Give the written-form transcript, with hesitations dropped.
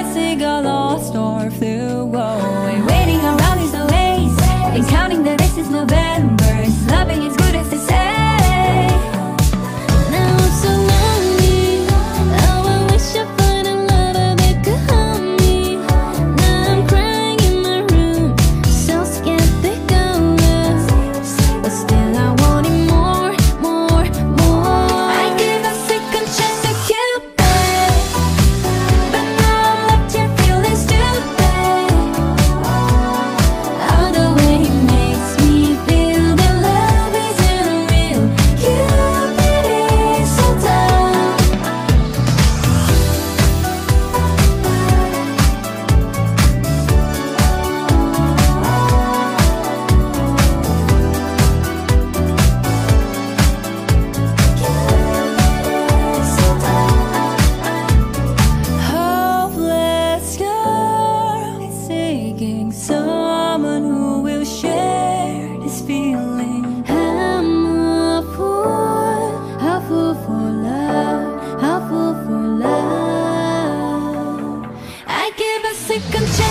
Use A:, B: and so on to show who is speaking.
A: classic, got lost or flew away. Waiting around is the waste, and counting the days is November. Loving is good as they say. Now I'm so lonely. Oh, I wish I find a lover that could hold me. Now I'm crying in my room, so skeptical, but still I want it more, more, more. I give a second chance to Cupid, but now I'm left here feeling stupid. All the way he makes me feel that love isn't real. Cupid is so dumb. Hopeless girl is seeking someone who will share this feeling. I'm a fool for love, a fool for love. I give a second chance.